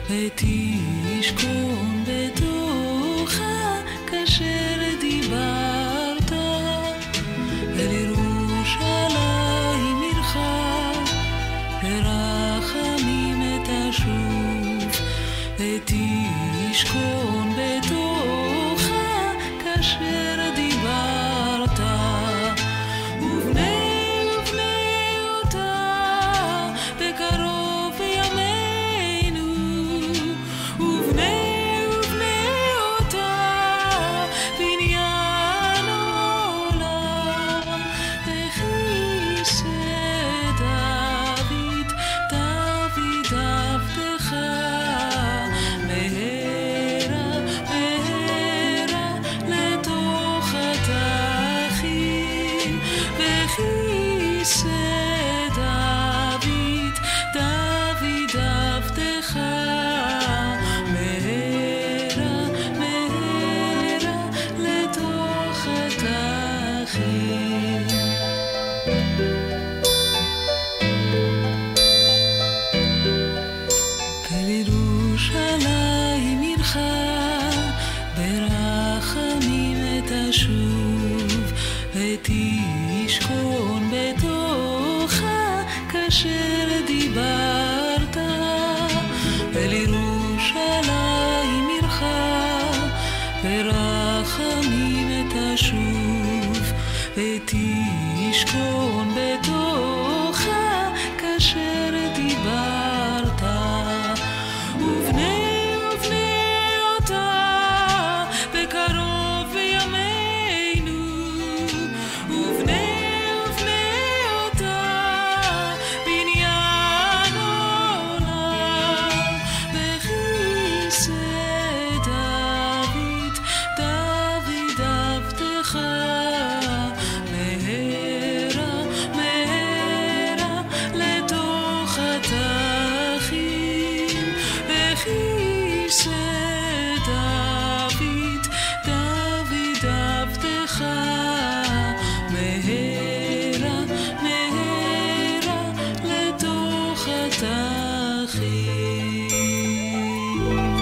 ותשכון בתוכה כאשר דיברת אל ירושלים עירך ברחמים תשוב ותשכון בתוכה כאשר דיברת ובני אותה בקרוב בימינו ובני אותה בניין עולם וכיסא דוד עבדך מהרה לתוך התחים וכיסא דוד עבדך מהרה לתוך התחים אל ירושלים עירך ברחמים תשוב ותשכון בתוכה כאשר דיברת אל ירושלים עירך ברחמים תשוב ותשכון בתוכה כאשר דיברת ובני אותה בקרוב בימינו ובני אותה בניין עולם וכיסא דוד עבדך מהרה לתוך התחים וכיסא דוד עבדך מהרה לתוך התחים